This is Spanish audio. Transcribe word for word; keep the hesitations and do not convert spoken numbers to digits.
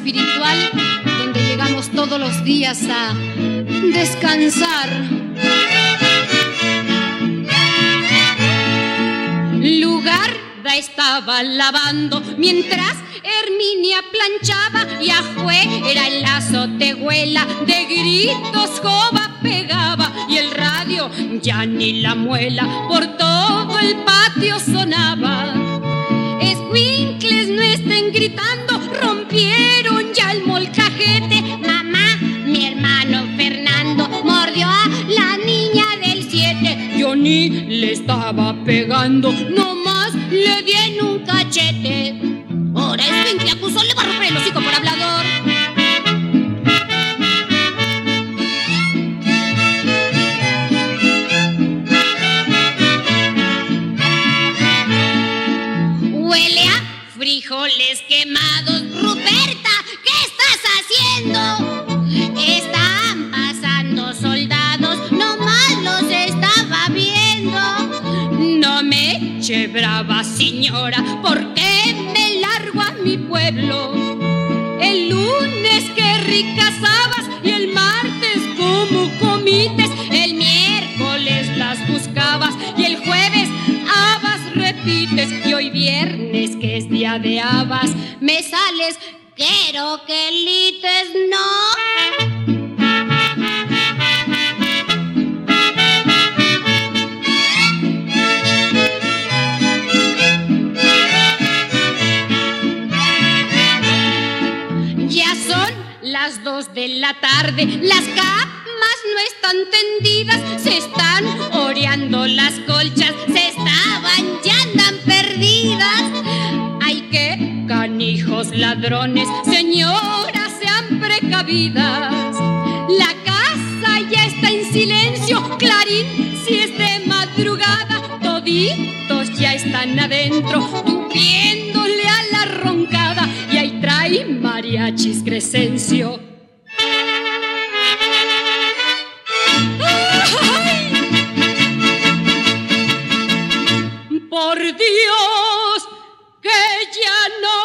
espiritual donde llegamos todos los días a descansar. Lugar estaba lavando mientras Herminia planchaba y afuera en la azotehuela de gritos Joba pegaba y el radio ya ni la muela por todo el patio sonaba. Escuincles no estén gritando, rompieron ya el molcajete. Mamá, mi hermano Fernando mordió a la niña del siete. Yo ni le estaba pegando, nomás le di en un cachete. Ahora Escuincle acusó, le va a romper el hocico por hablador. Huele a frijoles quemados. Ruperta, ¿qué estás haciendo? Están pasando soldados, nomás los estaba viendo. No me eche brava, señora, porque me largo a mi pueblo. El lunes qué ricas habas y el martes como comites. El miércoles las buscabas y el jueves habas repites. Y hoy viernes que es día de habas me sales, quiero que lites no. Las dos de la tarde, las camas no están tendidas, se están oreando las colchas, se estaban, ya andan perdidas. Ay, qué canijos ladrones, señoras, sean precavidas. La casa ya está en silencio, Clarín, si es de madrugada, toditos ya están adentro, tupiéndole a la roncada. Y ahí trae mariachis Crescencio. ¡Ay! Por Dios, que ya no